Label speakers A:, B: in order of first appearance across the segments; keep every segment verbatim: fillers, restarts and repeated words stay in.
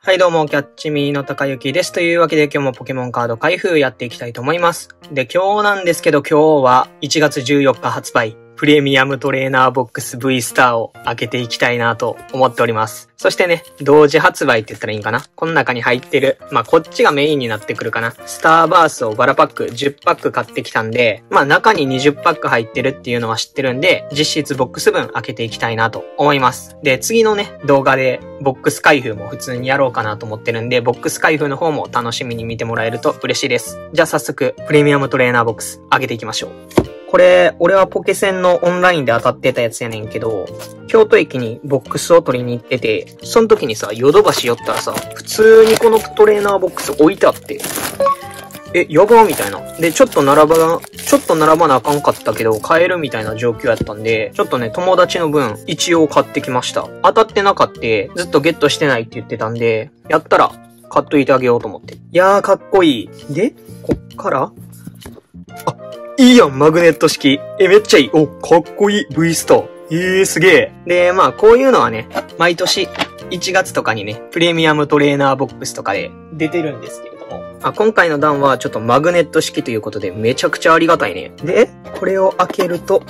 A: はいどうも、キャッチミーの高雪です。というわけで今日もポケモンカード開封やっていきたいと思います。で、今日なんですけど今日はいちがつじゅうよっか発売、プレミアムトレーナーボックス V スターを開けていきたいなと思っております。そしてね、同時発売って言ったらいいんかな。この中に入ってる、まあ、こっちがメインになってくるかな。スターバースをバラパックじゅっパック買ってきたんで、まあ、中ににじゅっパック入ってるっていうのは知ってるんで、実質ボックス分開けていきたいなと思います。で、次のね、動画でボックス開封も普通にやろうかなと思ってるんで、ボックス開封の方も楽しみに見てもらえると嬉しいです。じゃあ早速、プレミアムトレーナーボックス開けていきましょう。これ、俺はポケセンのオンラインで当たってたやつやねんけど、京都駅にボックスを取りに行ってて、その時にさ、ヨドバシ寄ったらさ、普通にこのトレーナーボックス置いてあって、え、やばーみたいな。で、ちょっと並ば、ちょっと並ばなあかんかったけど、買えるみたいな状況やったんで、ちょっとね、友達の分、一応買ってきました。当たってなかった、ずっとゲットしてないって言ってたんで、やったら、買っといてあげようと思って。いやー、かっこいい。で、こっから、あ、いいやん、マグネット式。え、めっちゃいい。お、かっこいい。V スター。えー、すげえ。で、まあ、こういうのはね、毎年いちがつとかにね、プレミアムトレーナーボックスとかで出てるんですけれども。あ、今回の段はちょっとマグネット式ということで、めちゃくちゃありがたいね。で、これを開けると、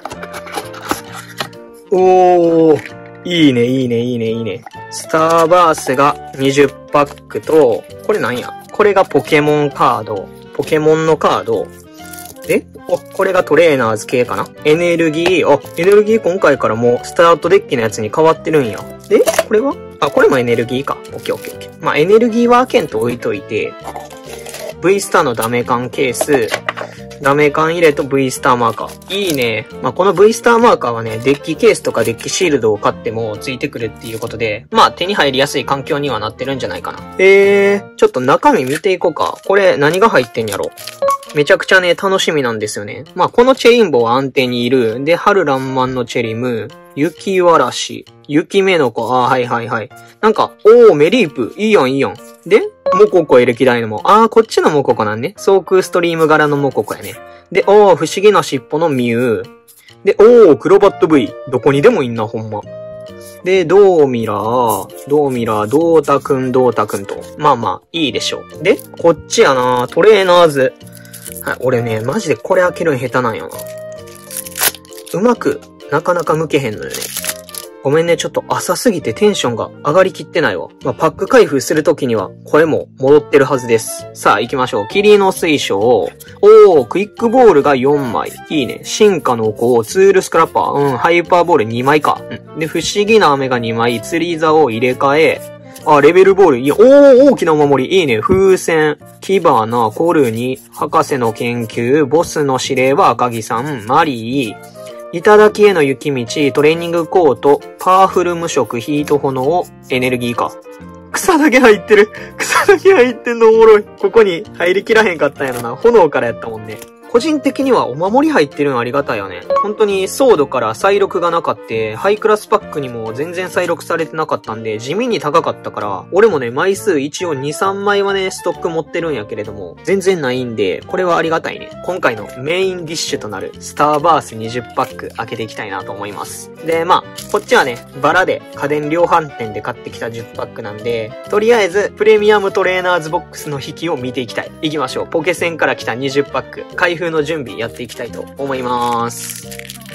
A: おー、いいね、いいね、いいね、いいね。スターバースがにじゅっパックと、これなんや？これがポケモンカード。ポケモンのカード。で、お、これがトレーナーズ系かな？エネルギー、あ、エネルギー今回からもうスタートデッキのやつに変わってるんや。で、これは？あ、これもエネルギーか。オッケーオッケーオッケー。まあ、エネルギーは開けんと置いといて、V スターのダメカンケース、ダメカン入れと V スターマーカー。いいね。まあ、この V スターマーカーはね、デッキケースとかデッキシールドを買ってもついてくるっていうことで、まあ、手に入りやすい環境にはなってるんじゃないかな。えー、ちょっと中身見ていこうか。これ何が入ってんやろ？めちゃくちゃね、楽しみなんですよね。まあ、このチェインボは安定にいる。で、春爛漫のチェリム、雪わらし、雪目の子、あー、はいはいはい。なんか、おー、メリープ、いいやんいいやん。で、モココエレキダイナモ。あー、こっちのモココなんね。ソークストリーム柄のモココやね。で、おー、不思議な尻尾のミュウ。で、おー、クロバット V。どこにでもいんな、ほんま。で、ドーミラー、ドーミラー、ドータくん、ドータくんと。まあまあ、いいでしょう。で、こっちやな、トレーナーズ。はい、俺ね、マジでこれ開けるん下手なんよな。うまく、なかなか向けへんのよね。ごめんね、ちょっと浅すぎてテンションが上がりきってないわ。まあ、パック開封するときには声も戻ってるはずです。さあ、行きましょう。霧の水晶。おー、クイックボールがよんまい。いいね。進化の子、ツールスクラッパー。うん、ハイパーボールにまいか。うん。で、不思議な飴がにまい。釣り座を入れ替え。あ、レベルボール。いや、おー、大きなお守り。いいね。風船、キバナ、コルニ、博士の研究、ボスの指令は赤木さん、マリー、頂への雪道、トレーニングコート、パワフル無色、ヒート炎、エネルギーか。草だけ入ってる。草だけ入ってんのおもろい。ここに入りきらへんかったんやろな。炎からやったもんね。個人的にはお守り入ってるのありがたいよね。本当にソードから再録がなかって、ハイクラスパックにも全然再録されてなかったんで、地味に高かったから、俺もね、枚数一応に、さんまいはね、ストック持ってるんやけれども、全然ないんで、これはありがたいね。今回のメインディッシュとなる、スターバースにじゅっパック開けていきたいなと思います。で、まあ、こっちはね、バラで家電量販店で買ってきたじゅっパックなんで、とりあえず、プレミアムトレーナーズボックスの引きを見ていきたい。行きましょう。ポケセンから来たにじゅっパック、開封の準備やっていきたいと思います。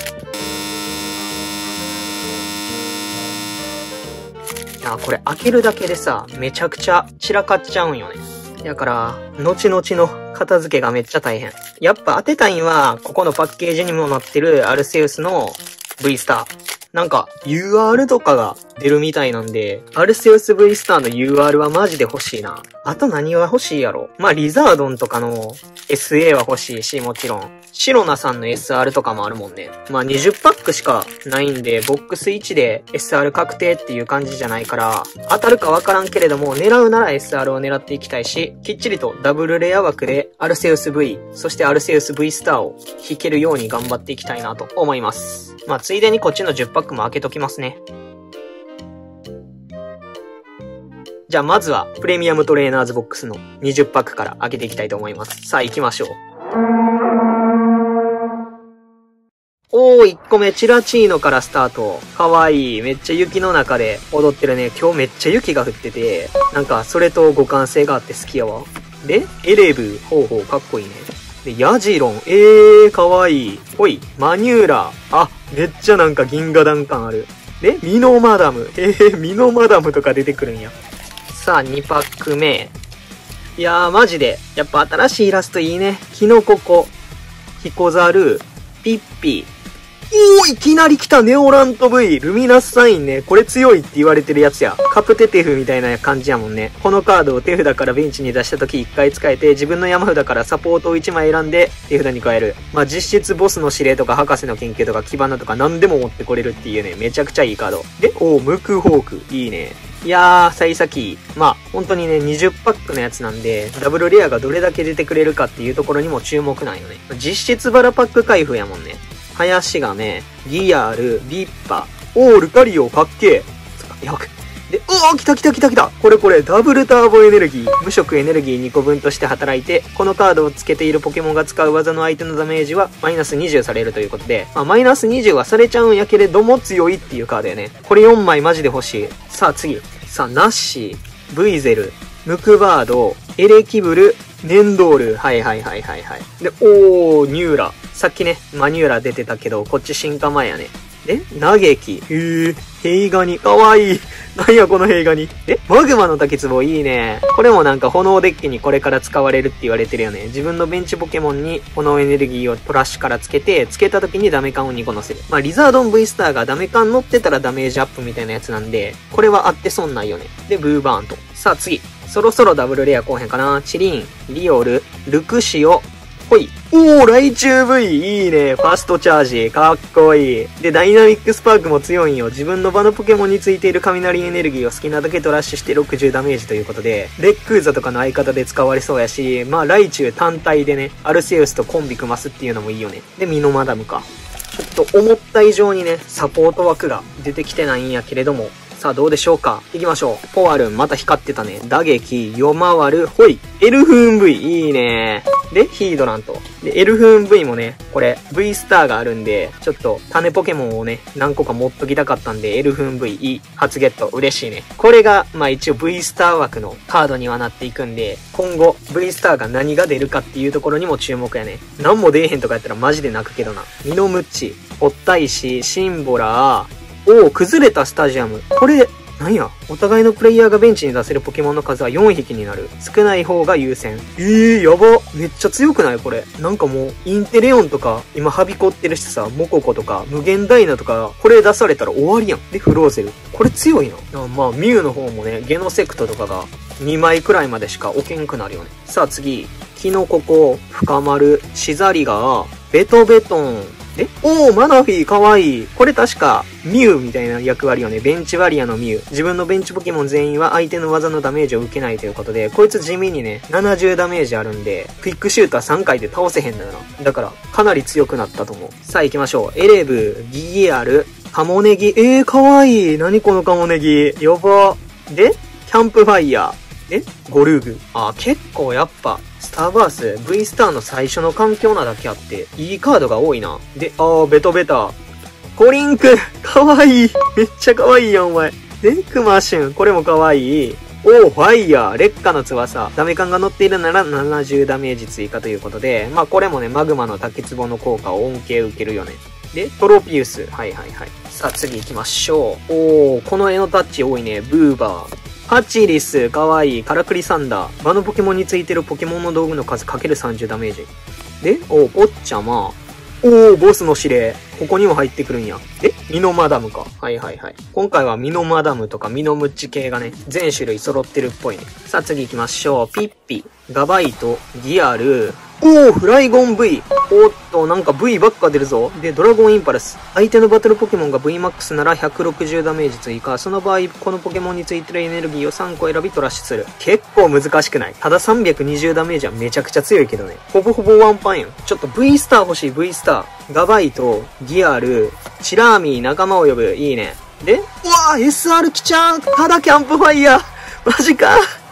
A: いや、これ開けるだけでさ、めちゃくちゃ散らかっちゃうんよね。だから、後々の片付けがめっちゃ大変。やっぱ当てたいんは、ここのパッケージにもなってるアルセウスの V スター。なんか、ユーアール とかが出るみたいなんで、アルセウス V スターの ユーアール はマジで欲しいな。あと何は欲しいやろ。まあ、リザードンとかの エスエー は欲しいし、もちろん。シロナさんの エスアール とかもあるもんね。まあ、にじゅっパックしかないんで、ボックスいちで エスアール 確定っていう感じじゃないから、当たるかわからんけれども、狙うなら エスアール を狙っていきたいし、きっちりとダブルレア枠でアルセウス V、そしてアルセウス V スターを引けるように頑張っていきたいなと思います。まあ、ついでにこっちのじゅっパックも開けときますね。じゃあまずはプレミアムトレーナーズボックスのにじゅっパックから開けていきたいと思います。さあ行きましょう。おおー、いっこめ、チラチーノからスタート。かわいい。めっちゃ雪の中で踊ってるね。今日めっちゃ雪が降ってて、なんか、それと互換性があって好きやわ。で、エレブ。ほうほう、かっこいいね。で、ヤジロン。えー、かわいい。ほい、マニューラ。あ、めっちゃなんか銀河弾感ある。で、ミノマダム。えー、ミノマダムとか出てくるんや。さあ、にパックめ。いやー、マジで。やっぱ新しいイラストいいね。キノココ。ヒコザル。ピッピ。おー、いきなり来たネオラント V。ルミナスサインね。これ強いって言われてるやつや。カプテテフみたいな感じやもんね。このカードを手札からベンチに出した時いっかい使えて、自分の山札からサポートをいちまい選んで手札に加える。まあ、実質ボスの指令とか博士の研究とかキバナとか何でも持ってこれるっていうね、めちゃくちゃいいカード。で、おー、ムクホーク。いいね。いやー、幸先。まあ、本当にね、にじゅっパックのやつなんで、ダブルレアがどれだけ出てくれるかっていうところにも注目なんよね。実質バラパック開封やもんね。林がね、ギアール、ビッパ、オールカリオ、かっけー。やばく。で、おー、来た来た来た来た。これこれ、ダブルターボエネルギー。無色エネルギーにこぶんとして働いて、このカードをつけているポケモンが使う技の相手のダメージは、マイナスにじゅうされるということで、まあ、マイナスにじゅうはされちゃうんやけれども強いっていうカードやね。これよんまいマジで欲しい。さあ次。さあ、ナッシー、ブイゼル、ムクバード、エレキブル、ネンドール。はいはいはいはいはい。で、おー、ニューラ。さっきね、マニューラ出てたけど、こっち進化前やね。で、嘆き。へー、ヘイガニ。かわいい。なんやこのヘイガニ。え、マグマの滝壺いいね。これもなんか炎デッキにこれから使われるって言われてるよね。自分のベンチポケモンに炎エネルギーをトラッシュからつけて、つけた時にダメカンをにこ乗せる。まあ、リザードン V スターがダメカン乗ってたらダメージアップみたいなやつなんで、これはあって損ないよね。で、ブーバーンと。さあ次。そろそろダブルレア後編かな。チリン、リオル、ルクシオ、ほい。おー、ライチュウ V! いいね。ファーストチャージ。かっこいい。で、ダイナミックスパークも強いんよ。自分の場のポケモンについている雷エネルギーを好きなだけトラッシュしてろくじゅうダメージということで、レックーザとかの相方で使われそうやし、まあ、ライチュウ単体でね、アルセウスとコンビ組ますっていうのもいいよね。で、ミノマダムか。ちょっと思った以上にね、サポート枠が出てきてないんやけれども、さあどうでしょうか。行きましょう。ポワルン、また光ってたね。打撃、夜回る、ほい。エルフーン V、いいね。で、ヒードラント。で、エルフーン V もね、これ、V スターがあるんで、ちょっと、種ポケモンをね、何個か持っときたかったんで、エルフーン V、いい。初ゲット、嬉しいね。これが、まあ一応 V スター枠のカードにはなっていくんで、今後、V スターが何が出るかっていうところにも注目やね。何も出えへんとかやったらマジで泣くけどな。ミノムッチ、ホッタイシ、シンボラー、おー、崩れたスタジアム。これ、なんや、お互いのプレイヤーがベンチに出せるポケモンの数はよんひきになる。少ない方が優先。えー、やば。めっちゃ強くないこれ。なんかもう、インテレオンとか、今はびこってるしさ、モココとか、無限ダイナとか、これ出されたら終わりやん。で、フローゼル。これ強いな。まあ、ミュウの方もね、ゲノセクトとかがにまいくらいまでしか置けんくなるよね。さあ次。キノココ、深丸、シザリガー、ベトベトン。えおー、マナフィーかわいい。これ確か、ミュウみたいな役割よね。ベンチワリアのミュウ。自分のベンチポケモン全員は相手の技のダメージを受けないということで、こいつ地味にね、ななじゅうダメージあるんで、クイックシューターさんかいで倒せへんのよな。だから、かなり強くなったと思う。さあ行きましょう。エレブ、ギギアル、カモネギ。えー、かわいい。何このカモネギ。やば。で、キャンプファイヤー。えゴルーグ。あ、結構やっぱ、スターバース、V スターの最初の環境なだけあって、いいカードが多いな。で、あー、ベトベタ。コリンクかわいいめっちゃかわいいやん、お前。で、クマシュン。これもかわいい。おー、ファイヤー。劣化の翼。ダメ感が乗っているならななじゅうダメージ追加ということで、まあこれもね、マグマの滝壺の効果を恩恵受けるよね。で、トロピウス。はいはいはい。さあ次行きましょう。おー、この絵のタッチ多いね。ブーバー。パチリス、かわいい。カラクリサンダー。場のポケモンについてるポケモンの道具の数 かけるさんじゅう ダメージ。で、おー、ポッチャマ。おー、ボスの指令。ここにも入ってくるんや。えミノマダムか。はいはいはい。今回はミノマダムとかミノムッチ系がね、全種類揃ってるっぽいね。さあ次行きましょう。ピッピ、ガバイト、ギアル、おー、フライゴン V。おっと、なんか V ばっか出るぞ。で、ドラゴンインパルス。相手のバトルポケモンが ブイマックス ならひゃくろくじゅうダメージ追加。その場合、このポケモンについてるエネルギーをさんこ選びトラッシュする。結構難しくない？たださんびゃくにじゅうダメージはめちゃくちゃ強いけどね。ほぼほぼワンパンよ。ちょっと V スター欲しい、V スター。ガバイト、ギアル、チラーミー、仲間を呼ぶ。いいね。で、うわー !エスアール 来ちゃうただキャンプファイヤーマジか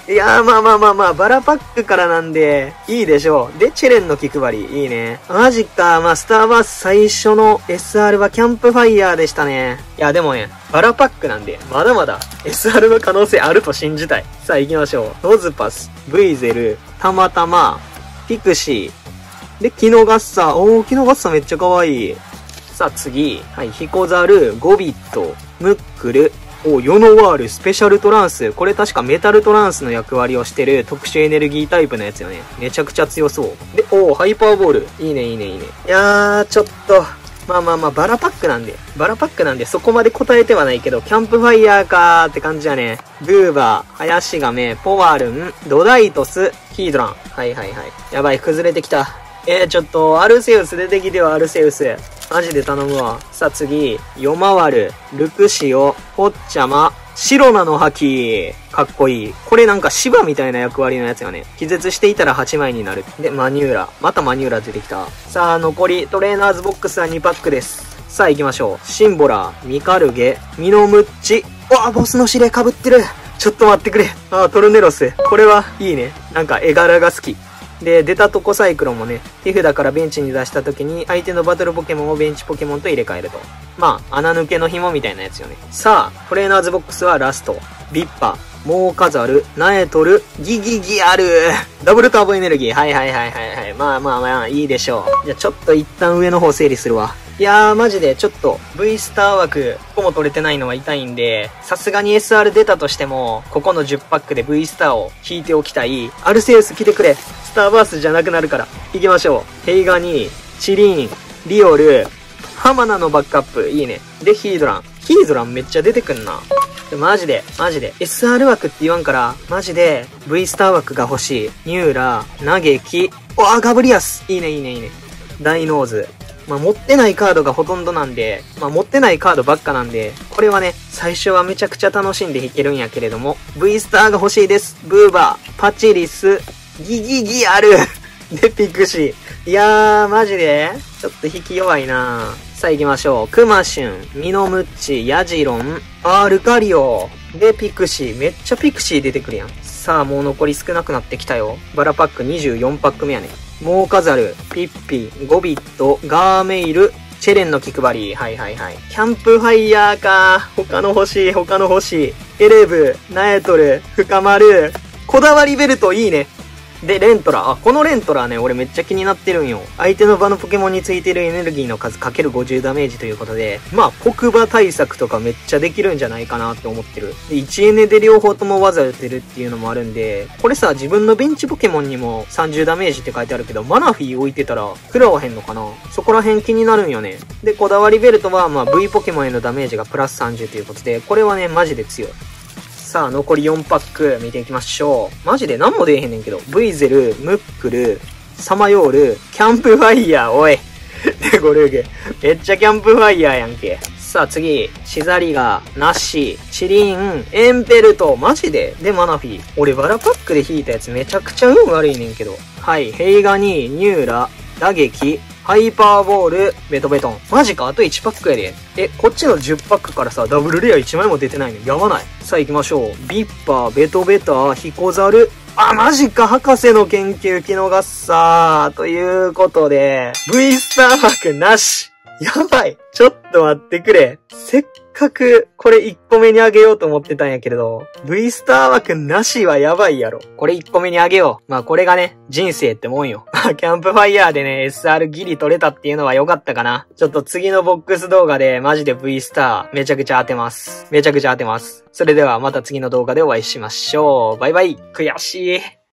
A: いやー、まあまあまあまあ、バラパックからなんで、いいでしょう。で、チェレンの気配り、いいね。マジか。まあ、スターバース最初の エスアール はキャンプファイヤーでしたね。いや、でもね、バラパックなんで、まだまだ エスアール の可能性あると信じたい。さあ、行きましょう。ノズパス、ブイゼル、たまたま、ピクシー。で、キノガッサ。おー、キノガッサめっちゃ可愛い。さあ、次。はい、ヒコザル、ゴビット、ムックル、お、ヨノワール、スペシャルトランス。これ確かメタルトランスの役割をしてる特殊エネルギータイプのやつよね。めちゃくちゃ強そう。で、お、ハイパーボール。いいね、いいね、いいね。いやー、ちょっと。まあまあまあ、バラパックなんで。バラパックなんでそこまで答えてはないけど、キャンプファイヤーかーって感じやね。ブーバー、ハヤシガメ、ポワルン、ドダイトス、ヒードラン。はいはいはい。やばい、崩れてきた。えー、ちょっと、アルセウス出てきてよ、アルセウス。マジで頼むわ。さあ次、ヨマワル、ルクシオ、ポッチャマ、シロナの覇気。かっこいい。これなんか芝みたいな役割のやつよね。気絶していたらはちまいになる。で、マニューラ。またマニューラ出てきた。さあ、残り、トレーナーズボックスはにパックです。さあ行きましょう。シンボラ、ミカルゲ、ミノムッチ。わあ、ボスの指令被ってる。ちょっと待ってくれ。ああ、トルネロス。これはいいね。なんか絵柄が好き。で、出たとこサイクロンもね、手札からベンチに出した時に相手のバトルポケモンをベンチポケモンと入れ替えると。まあ、穴抜けの紐みたいなやつよね。さあ、トレーナーズボックスはラスト。ビッパ、モーカザル、ナエトル、ギギギアル。ダブルターボエネルギー。はいはいはいはいはい。まあまあまあ、いいでしょう。じゃあちょっと一旦上の方整理するわ。いやー、マジでちょっと V スター枠、ここも取れてないのは痛いんで、さすがに エスアール 出たとしても、ここのじゅっパックで V スターを引いておきたい。アルセウス来てくれ。スターバースじゃなくなるから。行きましょう。ヘイガニ、チリン、リオル、ハマナのバックアップ。いいね。で、ヒードラン。ヒードランめっちゃ出てくんな。マジで、マジで。エスアール 枠って言わんから、マジで V スター枠が欲しい。ニューラ、ナゲキ、わあ、ガブリアス。いいね、いいね、いいね。ダイノーズ。まあ、持ってないカードがほとんどなんで、まあ、持ってないカードばっかなんで、これはね、最初はめちゃくちゃ楽しんで弾けるんやけれども、V スターが欲しいです。ブーバー、パチリス、ギギギある。で、ピクシー。いやー、マジでちょっと引き弱いなさあ行きましょう。クマシュン、ミノムッチ、ヤジロン、あー、ルカリオ。で、ピクシー。めっちゃピクシー出てくるやん。さあ、もう残り少なくなってきたよ。バラパックにじゅうよんパック目やね。モーカザル、ピッピ、ゴビット、ガーメイル、チェレンの気配り。はいはいはい。キャンプファイヤーか。他の欲しい、他の欲しい。エレブ、ナエトル、深丸。こだわりベルトいいね。で、レントラ。あ、このレントラね、俺めっちゃ気になってるんよ。相手の場のポケモンについてるエネルギーの数かけるごじゅうダメージということで、まあ、黒馬対策とかめっちゃできるんじゃないかなって思ってる。で、いちエネで両方とも技打てるっていうのもあるんで、これさ、自分のベンチポケモンにもさんじゅうダメージって書いてあるけど、マナフィー置いてたら食らわへんのかな？そこら辺気になるんよね。で、こだわりベルトは、まあ、V ポケモンへのダメージがプラスさんじゅうということで、これはね、マジで強い。さあ、残りよんパック見ていきましょう。マジで何も出えへんねんけど。ブイゼル、ムックル、サマヨール、キャンプファイヤー、おい。で、ゴルーゲ。めっちゃキャンプファイヤーやんけ。さあ、次。シザリガ、ナッシー、チリン、エンペルト。マジでで、マナフィー。俺、バラパックで引いたやつめちゃくちゃ運悪いねんけど。はい。ヘイガニ、ニューラ、打撃、ハイパーボール、ベトベトン。マジかあといちパックやで。え、こっちのじゅっパックからさ、ダブルレアいちまいも出てないのやばない。さあ行きましょう。ビッパー、ベトベタ、ヒコザル。あ、マジか博士の研究、キノガッサー。ということで、V スター枠なし。やばい。ちょっと待ってくれ。せっかく、これいっこめにあげようと思ってたんやけれど、V スター枠なしはやばいやろ。これいっこめにあげよう。まあこれがね、人生ってもんよ。キャンプファイヤーでね、エスアール ギリ取れたっていうのは良かったかな。ちょっと次のボックス動画でマジで V スターめちゃくちゃ当てます。めちゃくちゃ当てます。それではまた次の動画でお会いしましょう。バイバイ。悔しい。